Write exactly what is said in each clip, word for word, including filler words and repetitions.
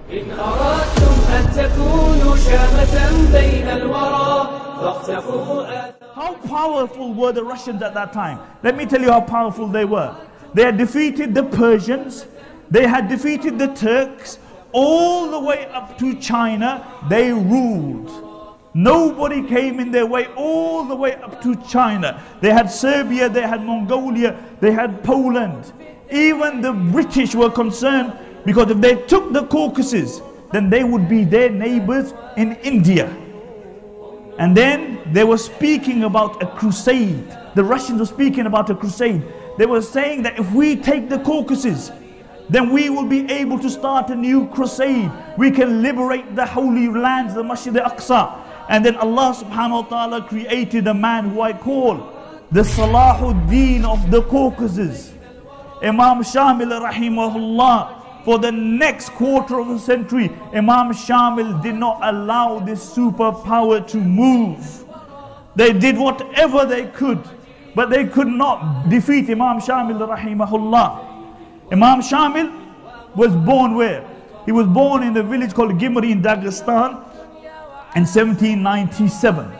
إن أردتم أن تكونوا شامة بين الورى فاقتفوا. How powerful were the Russians at that time? Let me tell you how powerful they were. They had defeated the Persians, they had defeated the Turks, all the way up to China. They ruled. Nobody came in their way, all the way up to China. They had Serbia, they had Mongolia, they had Poland. Even the British were concerned, because if they took the Caucasus, then they would be their neighbors in India. And then they were speaking about a crusade. The Russians were speaking about a crusade. They were saying that if we take the Caucasus, then we will be able to start a new crusade. We can liberate the holy lands, the Masjid al-Aqsa. And then Allah subhanahu wa ta'ala created a man who I call the Salahuddin of the Caucasus, Imam Shamil rahimahullah. For the next quarter of a century, Imam Shamil did not allow this superpower to move. They did whatever they could, but they could not defeat Imam Shamil rahimahullah. Imam Shamil was born where? He was born in a village called Gimri in Dagestan in seventeen ninety-seven.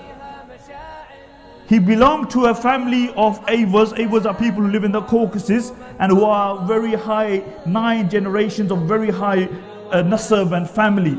He belonged to a family of Avars. Avars are people who live in the Caucasus and who are very high, nine generations of very high uh, nasab and family.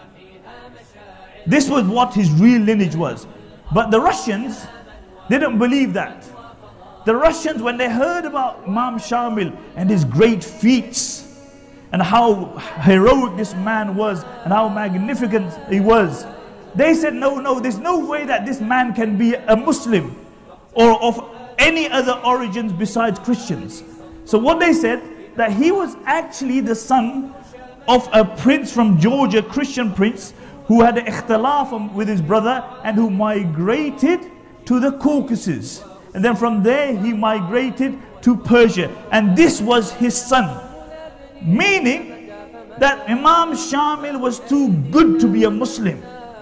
This was what his real lineage was. But the Russians didn't believe that. The Russians, when they heard about Imam Shamil and his great feats and how heroic this man was and how magnificent he was, they said, no, no, there's no way that this man can be a Muslim or of any other origins besides Christians. So what they said, that he was actually the son of a prince from Georgia, Christian prince, who had an ikhtilaf with his brother and who migrated to the Caucasus. And then from there he migrated to Persia. And this was his son. Meaning that Imam Shamil was too good to be a Muslim.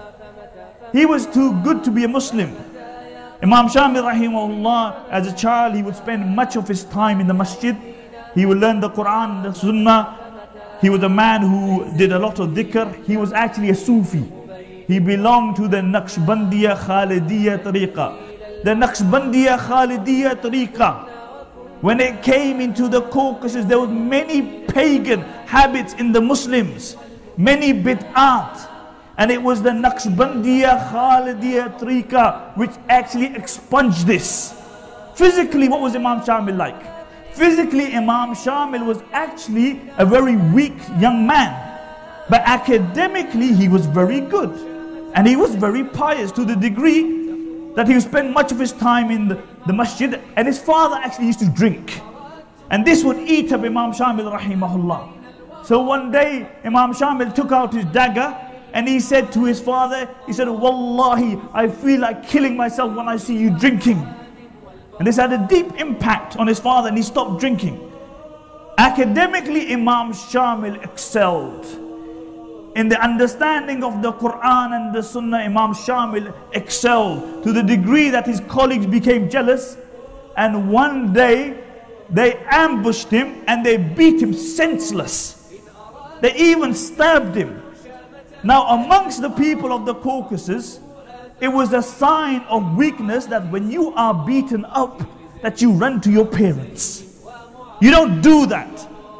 He was too good to be a Muslim. Imam Shamil rahimahullah, as a child, he would spend much of his time in the masjid. He would learn the Quran, the Sunnah. He was a man who did a lot of dhikr. He was actually a Sufi. He belonged to the Naqshbandiya Khalidiyya Tariqa. The Naqshbandiya Khalidiyya Tariqa, when it came into the Caucasus, there were many pagan habits in the Muslims, many bid'at. And it was the Naqshbandiya Khalidiyya Tariqa which actually expunged this. Physically, what was Imam Shamil like? Physically, Imam Shamil was actually a very weak young man. But academically, he was very good. And he was very pious to the degree that he would spend much of his time in the, the masjid. And his father actually used to drink. And this would eat up Imam Shamil rahimahullah. So one day, Imam Shamil took out his dagger and he said to his father, he said, Wallahi, I feel like killing myself when I see you drinking. And this had a deep impact on his father and he stopped drinking. Academically, Imam Shamil excelled. In the understanding of the Quran and the Sunnah, Imam Shamil excelled to the degree that his colleagues became jealous. And one day, they ambushed him and they beat him senseless. They even stabbed him. Now amongst the people of the Caucasus, it was a sign of weakness that when you are beaten up, that you run to your parents. You don't do that.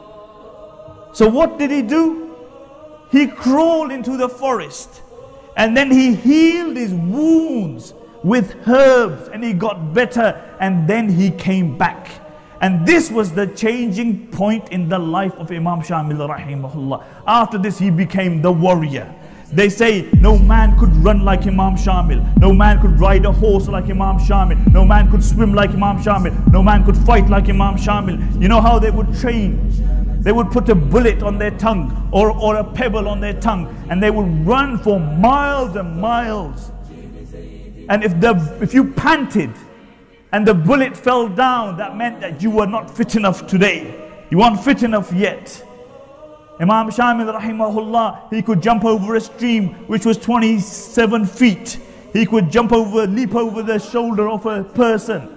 So what did he do? He crawled into the forest and then he healed his wounds with herbs and he got better, and then he came back. And this was the changing point in the life of Imam Shamil rahimahullah. After this he became the warrior. They say no man could run like Imam Shamil, no man could ride a horse like Imam Shamil, no man could swim like Imam Shamil, no man could fight like Imam Shamil. You know how they would train? They would put a bullet on their tongue or, or a pebble on their tongue, and they would run for miles and miles. And if, the, if you panted and the bullet fell down, that meant that you were not fit enough today. You weren't fit enough yet. Imam Shamil rahimahullah, he could jump over a stream which was twenty-seven feet. He could jump over, leap over the shoulder of a person.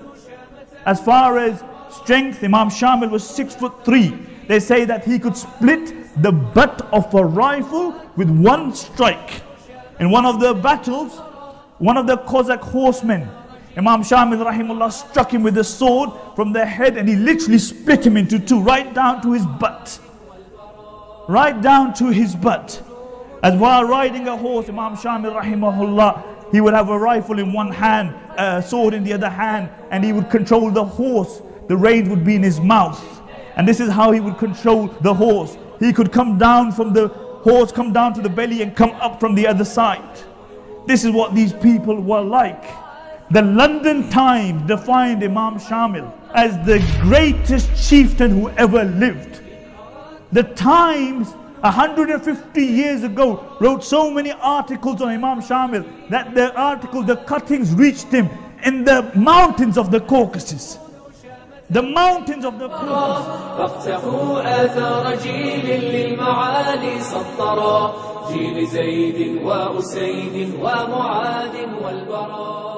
As far as strength, Imam Shamil was six foot three. They say that he could split the butt of a rifle with one strike. In one of the battles, one of the Cossack horsemen, Imam Shamil rahimullah, struck him with a sword from the head, and he literally split him into two, right down to his butt. Right down to his butt. As while riding a horse, Imam Shamil rahimahullah, he would have a rifle in one hand, a sword in the other hand, and he would control the horse. The reins would be in his mouth. And this is how he would control the horse. He could come down from the horse, come down to the belly, and come up from the other side. This is what these people were like. The London Times defined Imam Shamil as the greatest chieftain who ever lived. The Times one hundred fifty years ago wrote so many articles on Imam Shamil that the articles, the cuttings reached him in the mountains of the Caucasus. The mountains of the Caucasus. فاقتفوا آثار جيل للمعالي سطرا جيل زيد وأسيد ومعاذ والبراء.